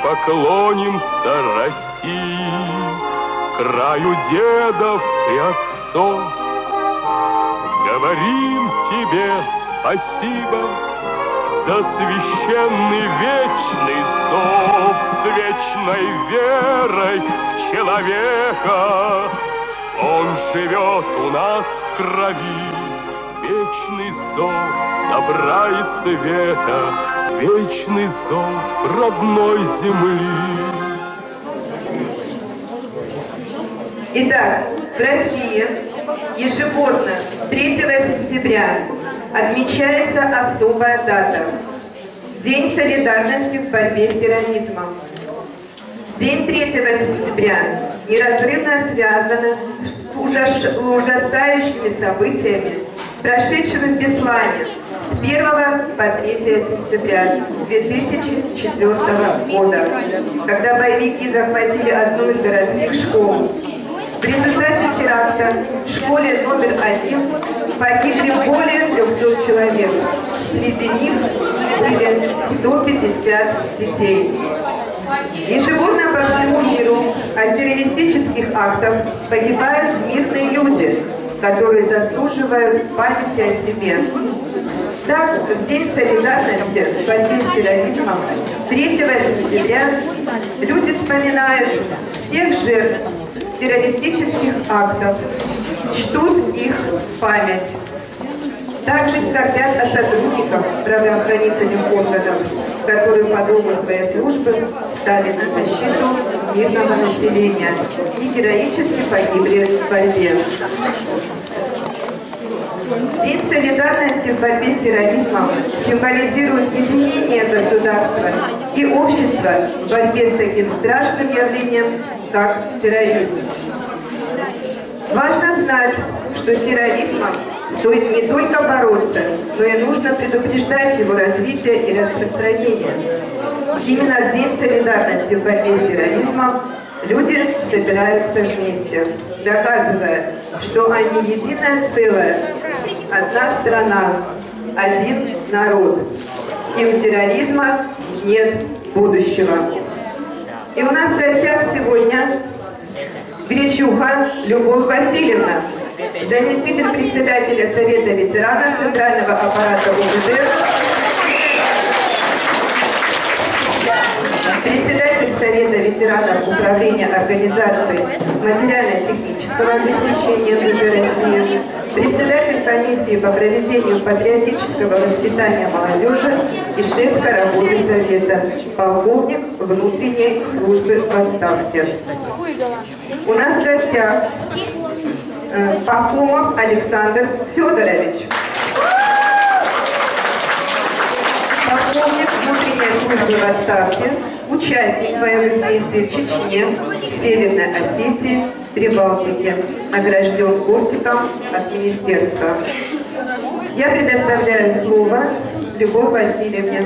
поклонимся России, краю дедов и отцов. Говорим тебе спасибо за священный вечный зов, с вечной верой в человека. Он живет у нас в крови, вечный зов добра и света, вечный зов родной земли. Итак, в России ежегодно 3 сентября отмечается особая дата – День солидарности в борьбе с терроризмом. День 3 сентября неразрывно связан с ужасающими событиями, прошедшими в Беслане с 1 по 3 сентября 2004 года, когда боевики захватили одну из городских школ. В результате теракта в школе номер 1 погибли более 300 человек. Среди них были 150 детей. Ежегодно по всему миру от террористических актов погибают мирные люди, которые заслуживают памяти о себе. Так, в День солидарности с борьбой с терроризмом 3 сентября люди вспоминают всех жертв террористических актов, чтут их память. Также скорбят о сотрудниках правоохранительных органов, которые по долгу своей службы стали на защиту мирного населения и героически погибли в борьбе. День солидарности в борьбе с терроризмом символизирует единение государства и общества в борьбе с таким страшным явлением, как терроризм. Важно знать, что с терроризмом стоит не только бороться, но и нужно предупреждать его развитие и распространение. Именно в День солидарности в борьбе с терроризмом люди собираются вместе, доказывая, что они единое целое, одна страна, один народ. И у терроризма нет будущего. И у нас в гостях сегодня Гречуха Любовь Васильевна, заместитель председателя Совета ветеранов Центрального аппарата УВД, председатель Совета ветеранов Управления организации материально-технического обеспечения МВД России, председатель комиссии по проведению патриотического воспитания молодежи и шефской работы Совета, полковник внутренней службы в отставке. У нас в гостях Пахомов Александр Федорович, полковник внутренней службы в отставке, участник боевых действий в Чечне, Северной Осетии, Прибалтике, награжден кортиком от министерства. Я предоставляю слово Любовь Васильевне.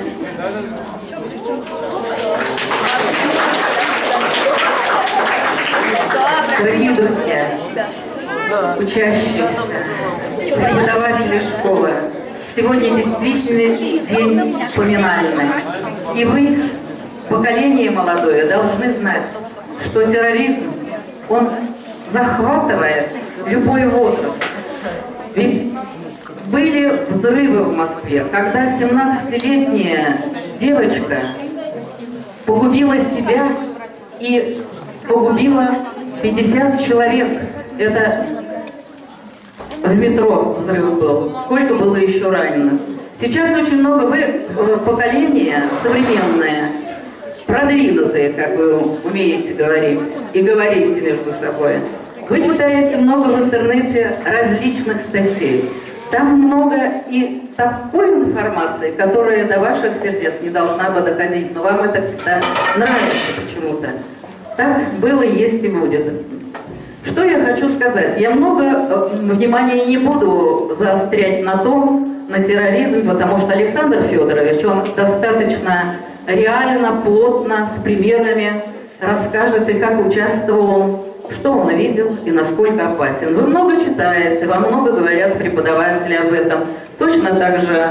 Дорогие друзья, учащиеся, преподаватели школы, сегодня действительно день поминальный. И вы, поколение молодое, должны знать, что терроризм, он захватывает любой возраст. Ведь были взрывы в Москве, когда 17-летняя девочка погубила себя и погубила 50 человек. Это в метро взрыв был. Сколько было еще ранено? Сейчас очень много вы, поколения современное, продвинутые, как вы умеете говорить, и говорите между собой. Вы читаете много в интернете различных статей. Там много и такой информации, которая до ваших сердец не должна бы доходить, но вам это всегда нравится почему-то. Так было, есть и будет. Что я хочу сказать? Я много внимания не буду заострять на том, на терроризме, потому что Александр Федорович, он достаточно реально, плотно, с примерами расскажет, и как участвовал он, что он видел и насколько опасен. Вы много читаете, вам много говорят преподаватели об этом. Точно так же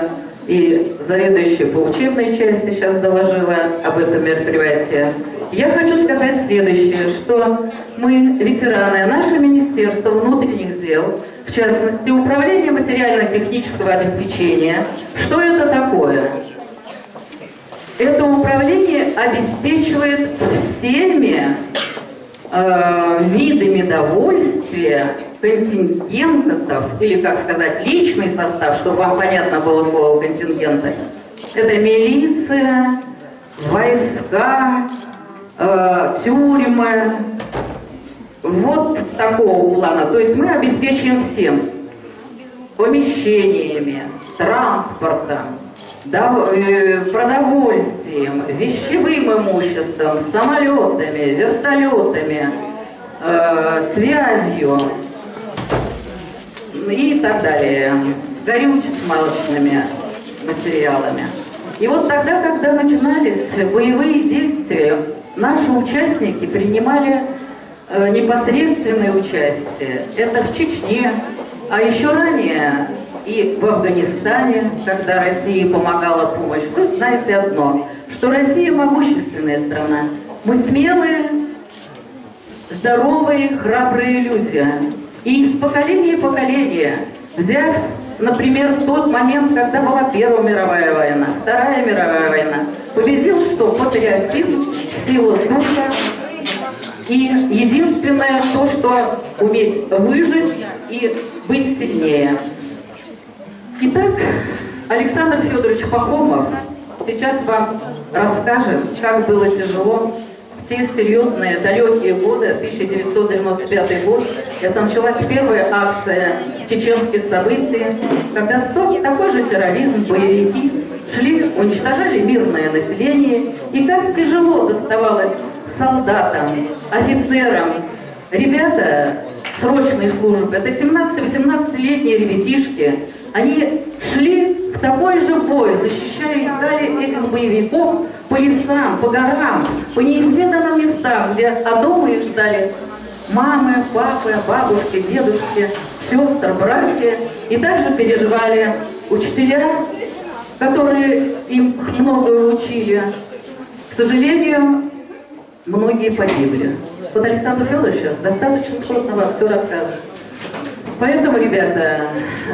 и заведующая по учебной части сейчас доложила об этом мероприятии. Я хочу сказать следующее, что мы, ветераны, наше Министерство внутренних дел, в частности, Управление материально-технического обеспечения, что это такое? Это управление обеспечивает всеми видами довольствия контингентов, или, как сказать, личный состав, чтобы вам понятно было слово контингенты. Это милиция, войска, тюрьмы, вот такого плана. То есть мы обеспечиваем всем помещениями, транспортом, продовольствием, вещевым имуществом, самолетами, вертолетами, связью и так далее, горюче-смазочными материалами. И вот тогда, когда начинались боевые действия, наши участники принимали непосредственное участие. Это в Чечне, а еще ранее и в Афганистане, когда Россия помогала помощь. Вы знаете одно, что Россия могущественная страна. Мы смелые, здоровые, храбрые люди. И из поколения в поколение, взяв, например, тот момент, когда была Первая мировая война, Вторая мировая война, победил что? Патриотизм, сила духа. И единственное то, что уметь выжить и быть сильнее. Итак, Александр Федорович Пахомов сейчас вам расскажет, как было тяжело в те серьезные далекие годы, 1995 год. Это началась первая акция чеченских событий, когда такой же терроризм, боевики шли, уничтожали мирное население, и как тяжело доставалось солдатам, офицерам. Ребята срочной службы, это 17-18-летние ребятишки, они шли в такой же бой, защищая и искали этих боевиков по лесам, по горам, по неизведанным местам, где дома их ждали мамы, папы, бабушки, дедушки, сестры, братья. И также переживали учителя, которые им многое учили. К сожалению, многие погибли. Вот Александр Федорович сейчас достаточно плотно вам все расскажет. Поэтому, ребята,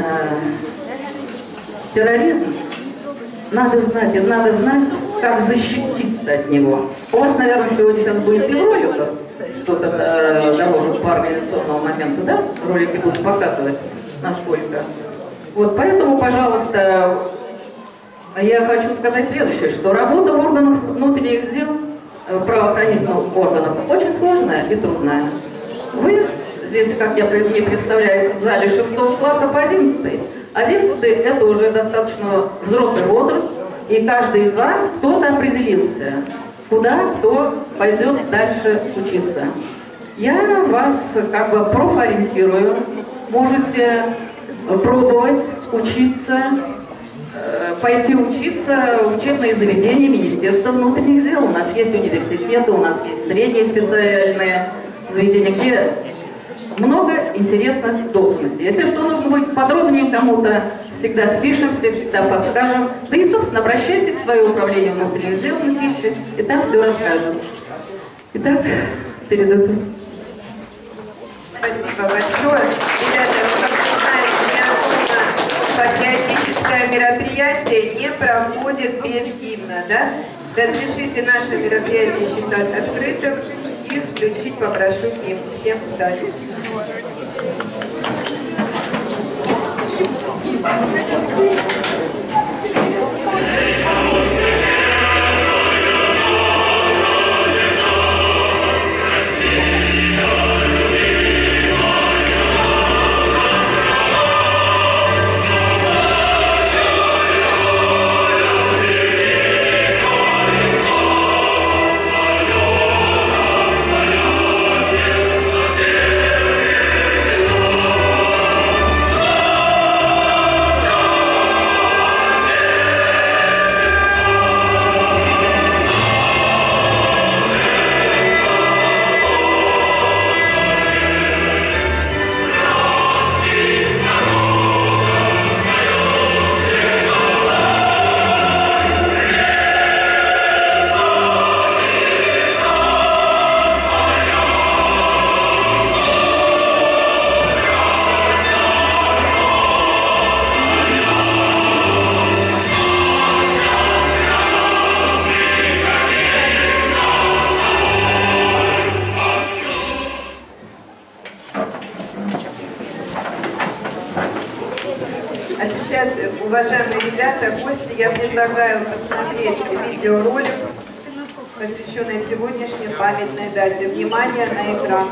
терроризм надо знать, и надо знать, как защититься от него. У вас, наверное, сегодня сейчас будет и роликов, что-то дороже по организационному моменту, да? Ролики будут показывать, насколько. Вот, поэтому, пожалуйста, я хочу сказать следующее, что работа органов внутренних дел, правоохранительных органов, очень сложная и трудная. Вы здесь, как я не представляю, в зале 6 класса по 11. 11 это уже достаточно взрослый возраст, и каждый из вас кто-то определился, куда кто пойдет дальше учиться. Я вас как бы профориентирую, можете пробовать учиться, пойти учиться в учебные заведения Министерства внутренних дел. У нас есть университеты, у нас есть средние специальные заведения, где много интересных должностей. Если что нужно будет подробнее кому-то, всегда спишемся, всегда подскажем. Да и, собственно, обращайтесь в свое управление внутренних дел, и там все расскажем. Итак, передаю. Спасибо большое. Ребята, как вы знаете, патриотическое мероприятие не проходит без гимна, да? Разрешите наше мероприятие считать открытым и включить, попрошу гимн. Всем встать. я предлагаю посмотреть видеоролик, посвященный сегодняшней памятной дате. Внимание на экран.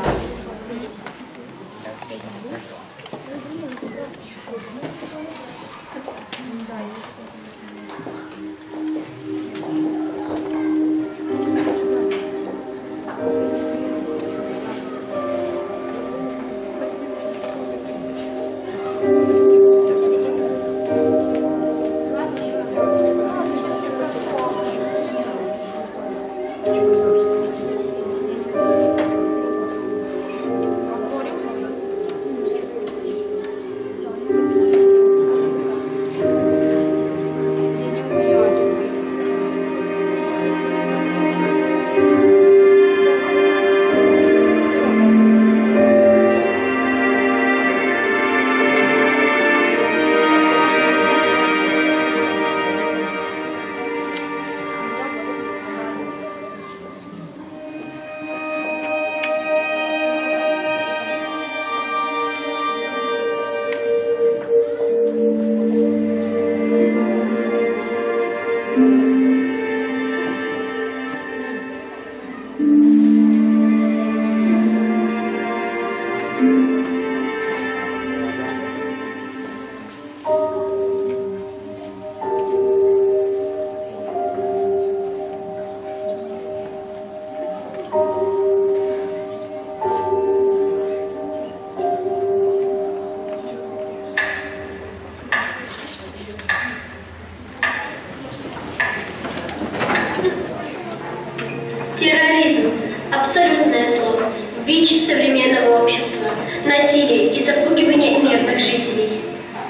Терроризм – абсолютное зло, бич современного общества, насилие и запугивание мирных жителей.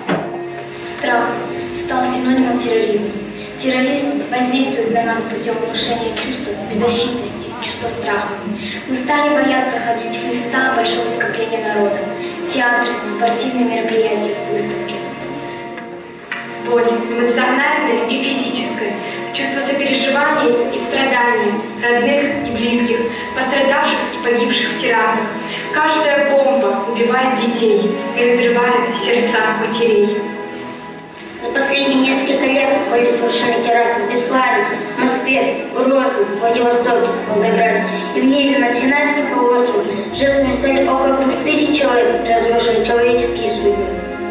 Страх стал синонимом терроризма. Террорист воздействует на нас путем внушения чувства беззащитности, чувства страха. Мы стали бояться ходить в места большого скопления народа, театры, спортивные мероприятия, выставки. Боль эмоциональная и физическая, чувство сопереживания и страдания родных и близких, пострадавших и погибших в терактах. Каждая бомба убивает детей и разрывает сердца матерей. За последние несколько лет были совершены теракты в Беслане, Москве, Грозном, Владивостоке, Волгограде и в небе над Синайским полуостровом. Жертвами стали около 2000 человек, разрушили человеческие судьбы.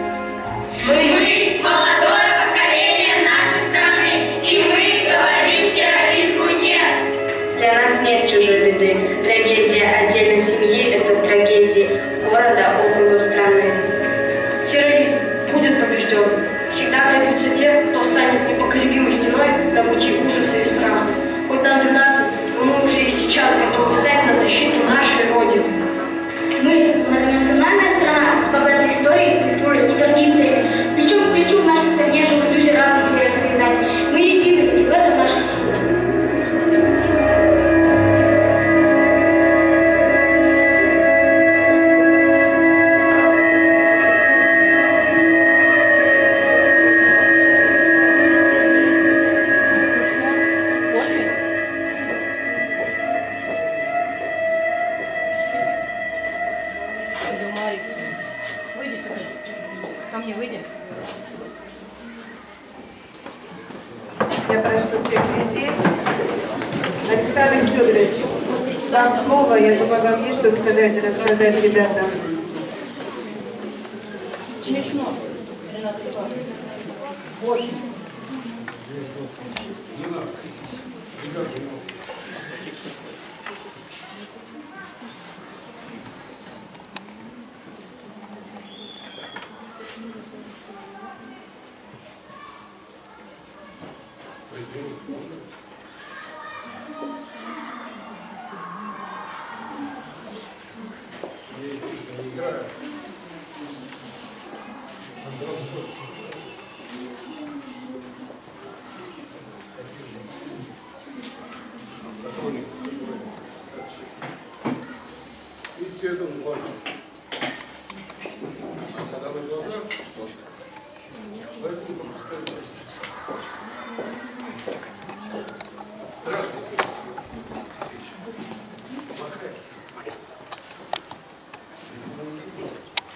Мы молодое поколение нашей страны, и мы говорим терроризму нет. Для нас нет чужой беды. Трагедия отдельной семьи – это трагедия города, округа, страны. Терроризм будет побежден. Всегда найдутся те, кто станет непоколебимой стеной на пути ужаса и страха. Хоть нам 12, но мы уже и сейчас готовы стать на защиту нашей Родины. Мы – многонациональная страна с богатой историей, культурой и традициями. Плечом к плечу в нашей стране живут люди разных вероисповеданий. Мы едины, и в этом наша сила. Я прошу всех присесть. Александр Федорович, вам слово, я думаю, вам есть что сказать, рассказать ребятам. Смешно. Очень. И все это важно. Когда вы глаза, давайте не пропускайте. Здравствуйте.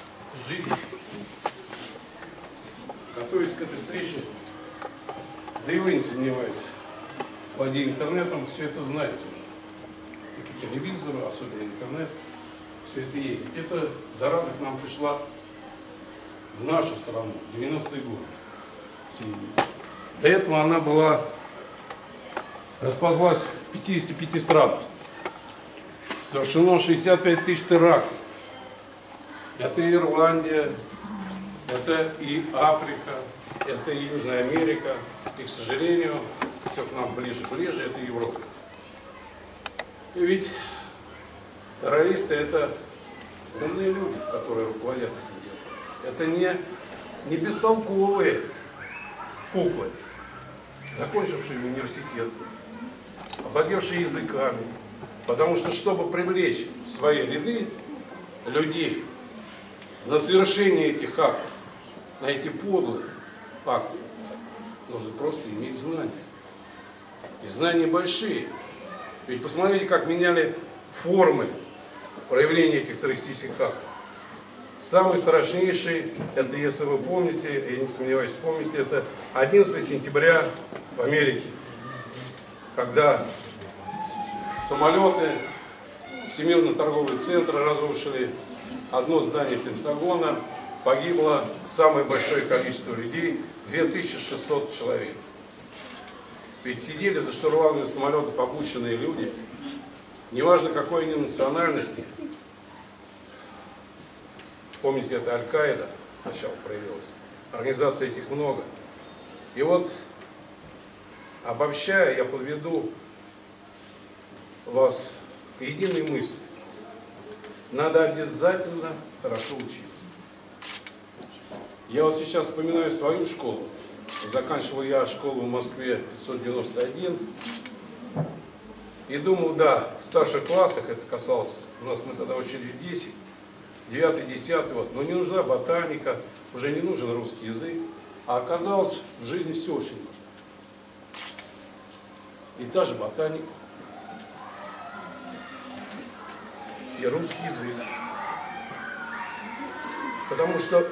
Жизнь. Готовясь к этой встрече, да вы, не сомневаюсь, владея интернетом, все это знаете уже. И по телевизору, особенно интернет, все это есть. Эта зараза к нам пришла в нашу страну в 90-е годы. До этого она была, расползлась в 55 странах. Совершено 65 тысяч терактов. Это и Ирландия, это и Африка, это и Южная Америка. И, к сожалению, все к нам ближе, это Европа. И ведь террористы — это умные люди, которые руководят этим делом. Это не бестолковые куклы, закончившие университет, овладевшие языками. Потому что, чтобы привлечь в свои ряды людей на совершение этих актов, на эти подлые акты, нужно просто иметь знания. И знания большие. Ведь посмотрите, как меняли формы проявления этих террористических актов. Самый страшнейший, это, если вы помните, я не сомневаюсь, помните, это 11 сентября в Америке, когда самолеты, Всемирный торговый центр разрушили, одно здание Пентагона, погибло самое большое количество людей, 2600 человек. Ведь сидели за штурвалами самолетов обученные люди, неважно какой они национальности. Помните, это Аль-Каида сначала проявилась, организаций этих много. И вот, обобщая, я подведу вас к единой мысли. Надо обязательно хорошо учиться. Я вот сейчас вспоминаю свою школу. Заканчивал я школу в Москве 591. И думал, да, в старших классах, это касалось, у нас мы тогда учились 10, 9, 10, вот, но не нужна ботаника, уже не нужен русский язык. А оказалось, в жизни все очень нужно. И та же ботаника, и русский язык. Потому что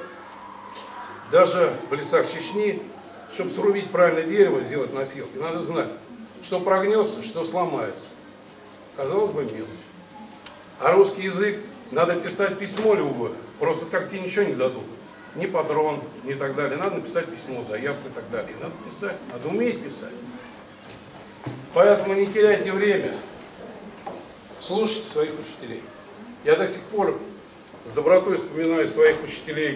даже в лесах Чечни, чтобы срубить правильное дерево, сделать носилки, надо знать, что прогнется, что сломается. Казалось бы, мелочь. А русский язык, надо писать письмо любое, просто так тебе ничего не дадут. Ни патрон, ни так далее. Надо написать письмо, заявку и так далее. Надо писать, надо уметь писать. Поэтому не теряйте время, слушайте своих учителей. Я до сих пор с добротой вспоминаю своих учителей.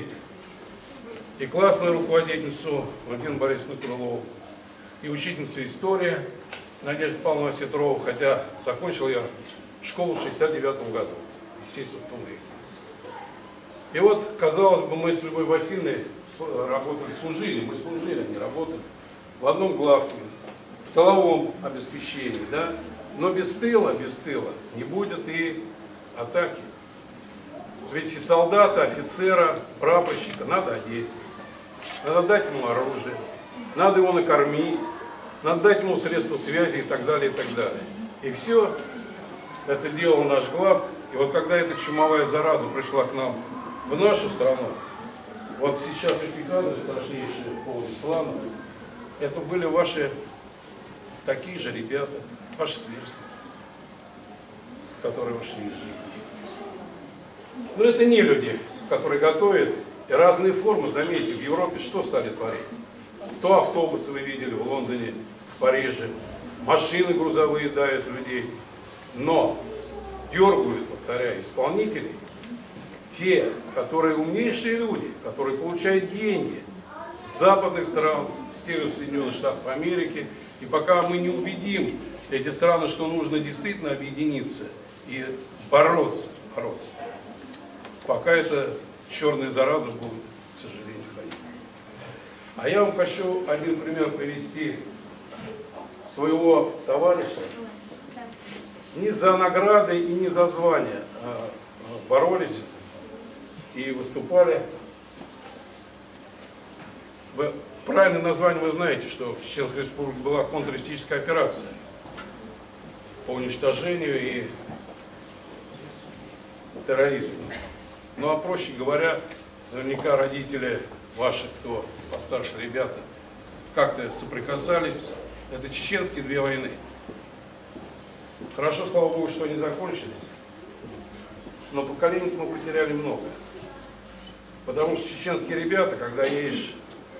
И классную руководительницу Владимиру Борисовну Крылову, и учительницу истории Надежду Павловну Осетрову, хотя закончил я школу в 69 году, естественно, в том веке. И вот, казалось бы, мы с Любовью Васильевной работали, служили, а не работали в одном главке, в тыловом обеспечении, да? Но без тыла не будет и атаки. Ведь и солдата, офицера, прапорщика надо одеть, надо дать ему оружие, надо его накормить, надо дать ему средства связи и так далее, и так далее. И все это делал наш главк. И вот когда эта чумовая зараза пришла к нам в нашу страну, вот сейчас эти кадры страшнейшие по Исламу, это были ваши такие же ребята, ваши сверстники, которые ушли из жизни. Но это не люди, которые готовят. И разные формы, заметьте, в Европе что стали творить? То автобусы вы видели в Лондоне, в Париже, машины грузовые давят людей. Но дергают, повторяю, исполнителей, те, которые умнейшие люди, которые получают деньги с западных стран, с тех же Соединенных Штатов Америки. И пока мы не убедим эти страны, что нужно действительно объединиться и бороться, пока эта черная зараза будет, к сожалению, ходить. А я вам хочу один пример привести своего товарища. Не за награды и не за звания боролись и выступали. Правильное название вы знаете, что в Чеченской Республике была контртеррористическая операция по уничтожению и терроризму. Ну а проще говоря, наверняка родители ваши, кто постарше ребята, как-то соприкасались. Это чеченские две войны. Хорошо, слава Богу, что они закончились. Но поколений мы потеряли много. Потому что чеченские ребята, когда едешь...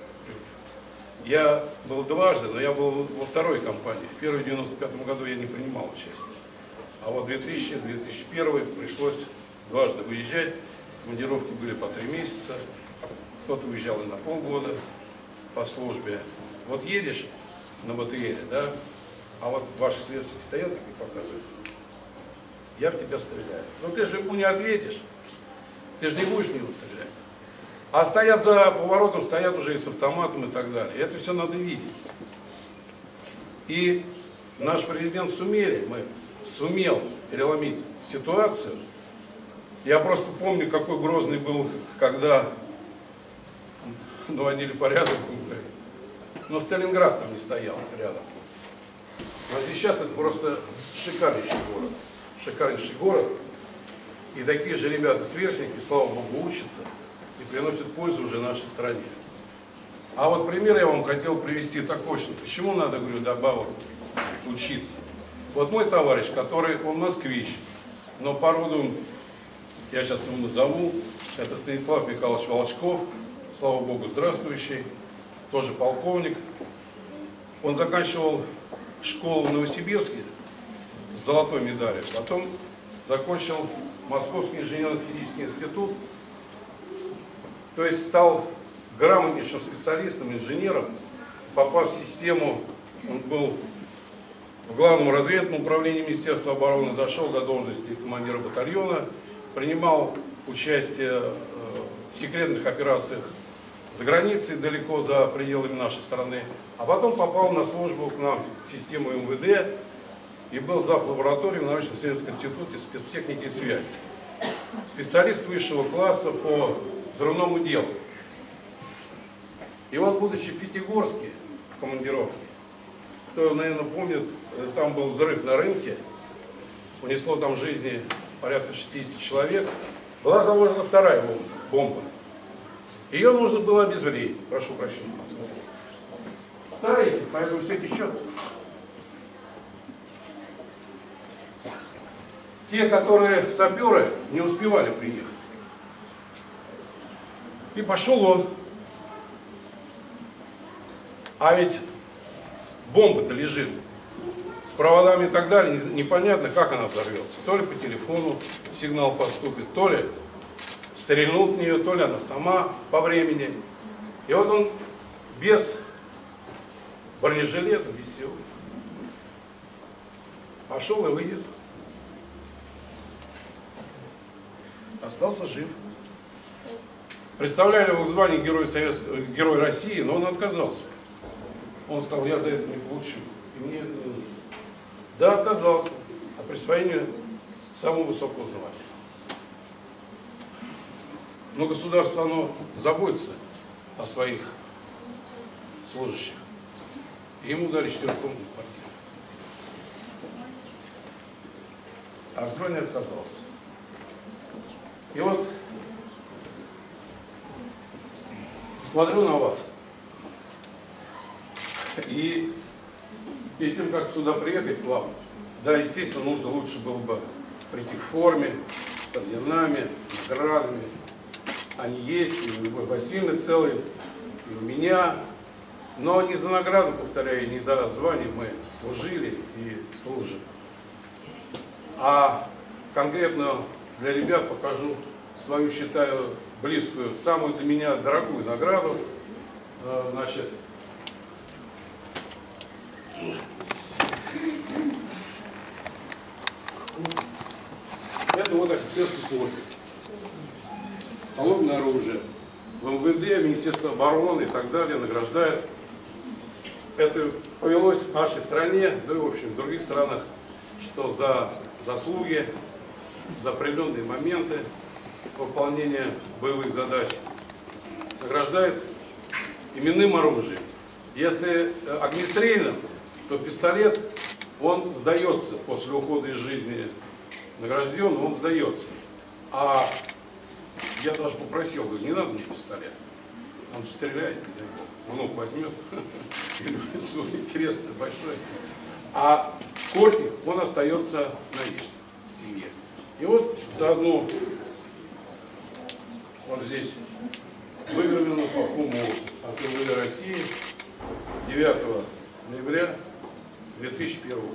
Я был дважды, но я был во второй кампании. В первой, в 95 году я не принимал участие. А вот 2000-2001 пришлось дважды выезжать. Командировки были по 3 месяца. Кто-то уезжал и на полгода по службе. Вот едешь на БТРе, да, а вот ваши сверстники стоят и показывают. Я в тебя стреляю. Но ты же ему не ответишь. Ты же не будешь в него стрелять. А стоят за поворотом, стоят уже и с автоматом и так далее. Это все надо видеть. И наш президент сумел переломить ситуацию. Я просто помню, какой грозный был, когда наводили порядок. Но Сталинград там не стоял рядом. Но сейчас это просто шикарнейший город. Шикарнейший город. И такие же ребята-сверстники, слава Богу, учатся и приносят пользу уже нашей стране. А вот пример я вам хотел привести такой, что почему надо, говорю, добавок учиться. Вот мой товарищ, он москвич, но по роду, я сейчас его назову, это Станислав Михайлович Волчков, слава Богу, здравствующий, тоже полковник. Он заканчивал школу в Новосибирске с золотой медалью, потом закончил Московский инженерно-физический институт, то есть стал грамотнейшим специалистом, инженером, попав в систему, он был в главном разведывательном управлении Министерства обороны, дошел до должности командира батальона, принимал участие в секретных операциях за границей, далеко за пределами нашей страны, а потом попал на службу к нам в систему МВД и был зав. Лаборатории в научно-исследовательском институте спецтехники и связи. Специалист высшего класса по взрывному делу. И вот, будучи в Пятигорске в командировке, кто, наверное, помнит, там был взрыв на рынке, унесло там жизни порядка 60 человек, была заложена вторая бомба. Ее нужно было обезвредить. Прошу прощения. Старайте, поэтому все течет. Те, которые саперы, не успевали приехать. И пошел он. А ведь бомба-то лежит с проводами и так далее, непонятно, как она взорвется. То ли по телефону сигнал поступит, то ли стрельнут в нее, то ли она сама по времени. И вот он без бронежилета, без всего пошел и вылез. Остался жив. Представляли его в звании Герой России, но он отказался. Он сказал, я за это не получу, и мне это не нужно. Да, отказался от присвоения самого высокого звания. Но государство, оно заботится о своих служащих. И ему дали 4-комнатную квартиру. А от звания отказался. И вот смотрю на вас. И перед тем, как сюда приехать к вам, да, естественно, нужно лучше было бы прийти в форме, с орденами, наградами. Они есть, и у Любовь Васильевны целые, и у меня. Но не за награду, повторяю, не за звание мы служили и служим. А конкретно для ребят покажу свою, считаю, близкую, самую для меня дорогую награду. Значит, это вот офицерский корпус. Холодное оружие. В МВД, Министерство обороны и так далее награждают. Это повелось в нашей стране, да и в общем в других странах, что за заслуги, за определенные моменты выполнения боевых задач награждают именным оружием. Если огнестрельным, то пистолет, он сдается после ухода из жизни награжденного, он сдается. А я даже попросил, говорю, не надо мне пистолет. Он же стреляет, не дай бог. Внук возьмет, суд интересный, большой. А кортик, он остается навечно в семье. И вот заодно вот здесь выгравировано по хуму от МВД России 9 ноября 2001 года.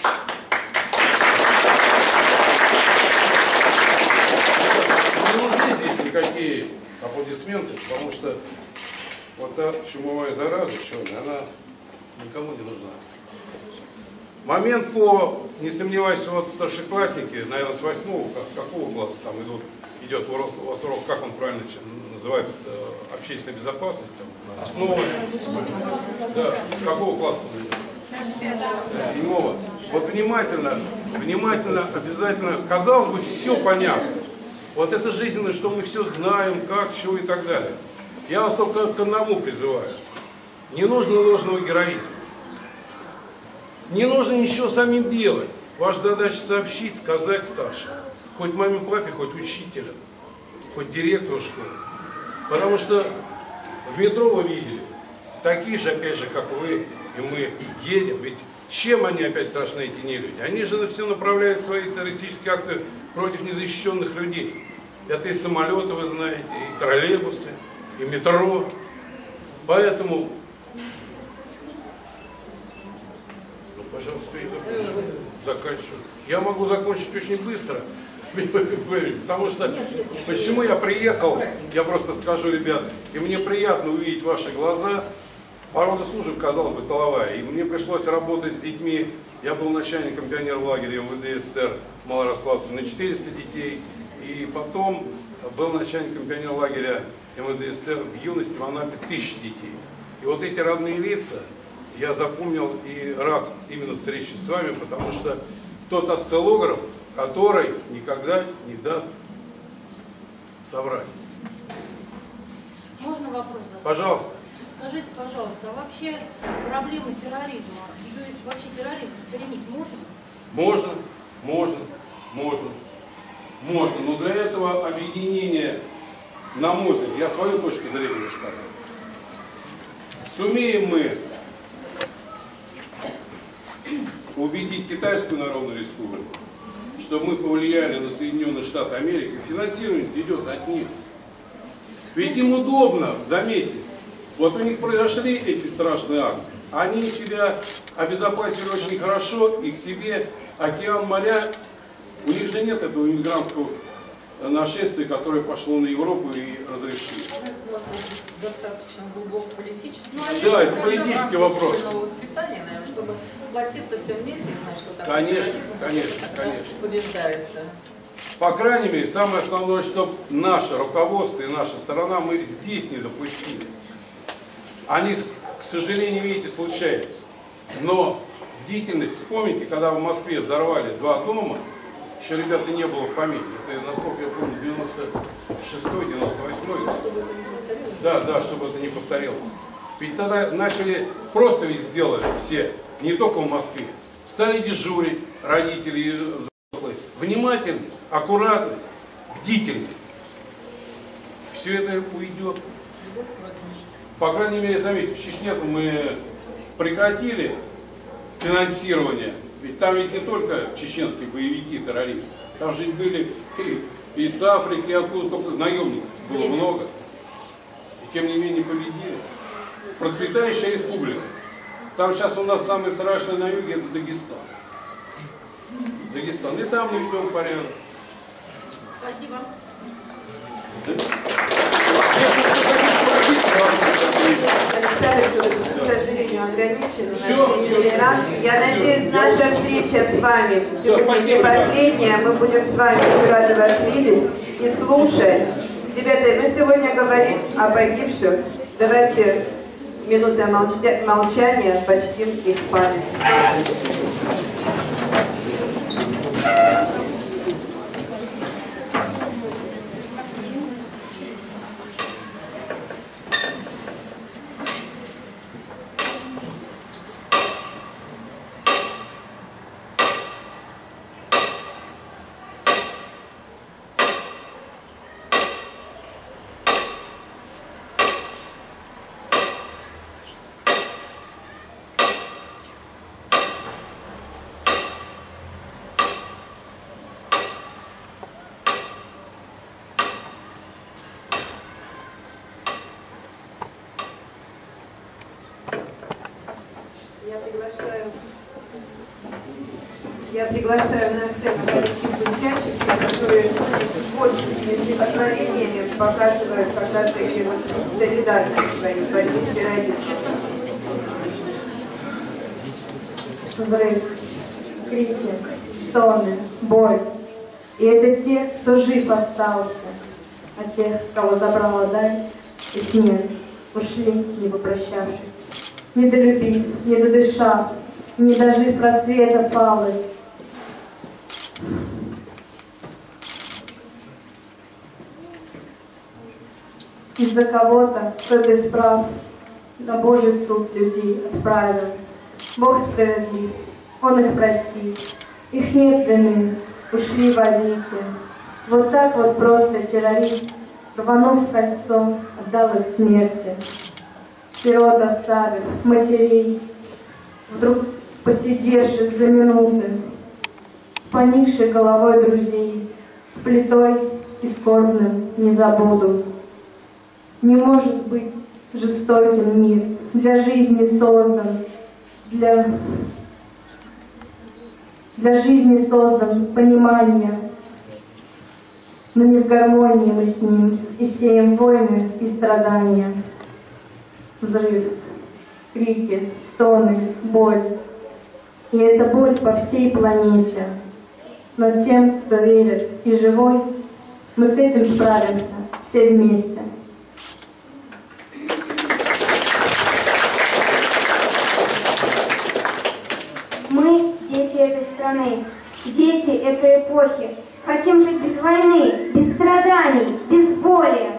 Не нужны здесь никакие аплодисменты, потому что вот та чумовая зараза черная, она никому не нужна. Момент по, не сомневаюсь, вот старшеклассники, наверное, с 8-го, с какого класса там идет у вас урок, как он правильно называется, общественная безопасность, там, основа. Да, с какого класса он идет? 7-го. Вот внимательно, обязательно, казалось бы, все понятно. Вот это жизненно, что мы все знаем, как, чего и так далее. Я вас только к одному призываю. Не нужно ложного героизма. Не нужно ничего самим делать. Ваша задача сообщить, сказать старшим. Хоть маме, папе, хоть учителям, хоть директору школы. Потому что в метро вы видели, такие же, опять же, как вы и мы, едем. Ведь чем они опять страшны, эти нелюди? Они же все направляют свои террористические акты против незащищенных людей. Это и самолеты, вы знаете, и троллейбусы, и метро. Поэтому... Пожалуйста, я заканчиваю. Я могу закончить очень быстро, потому что, почему я приехал, я просто скажу, ребят, и мне приятно увидеть ваши глаза. Порода служб, казалось бы, тыловая, и мне пришлось работать с детьми. Я был начальником пионерлагеря МВД СССР Малорославца на 400 детей, и потом был начальником пионерлагеря МВД СССР в юности в Анапе 1000 детей. И вот эти родные лица, я запомнил и рад именно встрече с вами, потому что тот осциллограф, который никогда не даст соврать. Можно вопрос? Пожалуйста. Скажите, пожалуйста, а вообще проблемы терроризма, ее вообще терроризм искоренить можно? Можно. Но для этого объединения, на мой взгляд, я свою точку зрения высказываю. Сумеем мы убедить Китайскую Народную Республику, что мы повлияли на Соединенные Штаты Америки, финансирование идет от них. Ведь им удобно, заметьте, вот у них произошли эти страшные акты, они себя обезопасили очень хорошо, и к себе океан, моря, у них же нет этого иммигрантского нашествия, которое пошло на Европу и разрешили. Достаточно глубоко политический. Да, это политический вопрос. Воспитание, наверное, чтобы сплотиться все вместе, знать, что такое Конечно. побеждается. По крайней мере, самое основное, чтобы наше руководство и наша сторона мы здесь не допустили. Они, к сожалению, видите, случаются. Но бдительность, вспомните, когда в Москве взорвали 2 дома, еще, ребята, не было в памяти. Это, насколько я помню, 96-й, 98-й. Да, чтобы это не повторилось. Ведь тогда начали, просто ведь сделали все, не только в Москве. Стали дежурить родители и взрослые. Внимательность, аккуратность, бдительность. Все это уйдет. По крайней мере, заметьте, в Чечне мы прекратили финансирование. Ведь там ведь не только чеченские боевики, террористы. Там же были и из Африки, и откуда только наемников было много. И тем не менее победили. Процветающая республика. Там сейчас у нас самое страшное на юге — это Дагестан. И там мы ведем порядок. Спасибо. К сожалению, ограничено. Я надеюсь, наша встреча с вами сегодня не последняя. Мы будем с вами рады вас видеть и слушать. Ребята, мы сегодня говорим о погибших. Давайте минутой молчания почтим их память. Я приглашаю на сцену коллектив учащихся, которые большими стихотворениями показывают как раз-таки солидарность свою в борьбе с терроризмом. Взрыв, крики, стоны, боль. И это те, кто жив остался, а тех, кого забрала даль, их нет, ушли, не попрощавшись, не долюбив, не додышав, не дожив рассвета палы. Из-за кого-то, кто без прав, на Божий суд людей отправил. Бог справедлив, Он их простит, их нет вины, ушли вовеки. Вот так вот просто террорист, рванув кольцо, отдал их смерти. Сирот оставив, матерей, вдруг посидевших за минуты, с поникшей головой друзей, с плитой и скорбным не забуду. Не может быть жестоким мир, для жизни создан, для жизни создан понимание, но не в гармонии мы с ним, и сеем войны и страдания. Взрыв, крики, стоны, боль. И эта боль по всей планете. Но тем, кто верит и живой, мы с этим справимся все вместе. Мы дети этой страны, дети этой эпохи. Хотим жить без войны, без страданий, без боли.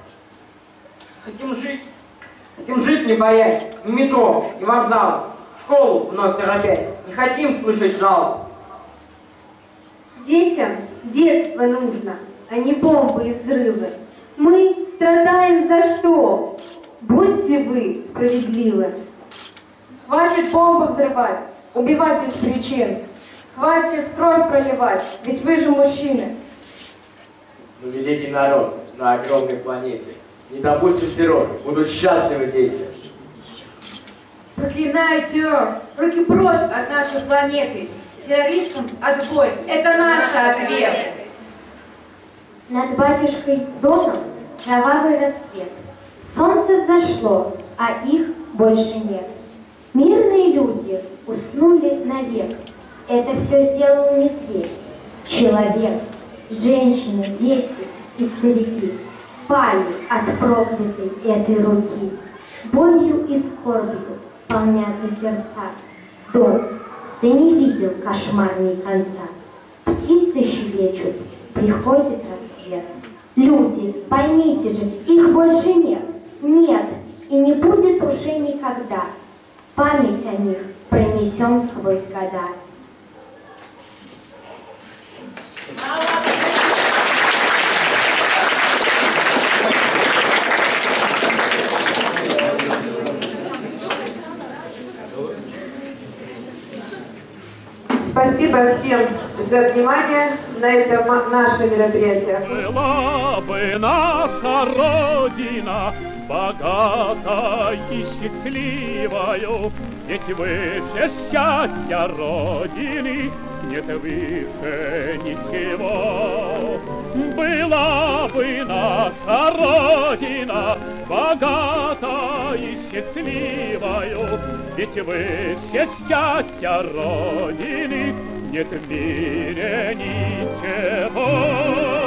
Хотим жить, не боясь, ни метро, ни вокзалов, в школу вновь торопясь. Не хотим слышать зал. Детям детство нужно, а не бомбы и взрывы. Мы страдаем за что? Будьте вы справедливы. Хватит бомбы взрывать, убивать без причин. Хватит кровь проливать, ведь вы же мужчины. Мы великий народ на огромной планете. Не допустим террор, будут счастливы дети. Проклинаю террор, руки прочь от нашей планеты. Террористам отбой, это наш ответ. Над батюшкой домом кровавый рассвет. Солнце взошло, а их больше нет. Мирные люди уснули навек. Это все сделал не зверь, человек. Женщины, дети и старики пали от проклятой этой руки. Болью и скорбью полнятся сердца. Дом, ты не видел кошмарней конца. Птицы щебечут, приходит рассвет. Люди, поймите же, их больше нет. Нет, и не будет уже никогда. Память о них пронесем сквозь года. Спасибо всем за внимание на это наше мероприятие. Была бы наша Родина богата и счастливою, ведь выше счастья Родины нет выше ничего. Была бы наша Родина богата и счастливою, ведь выше счастья Родины нет в мире ничего.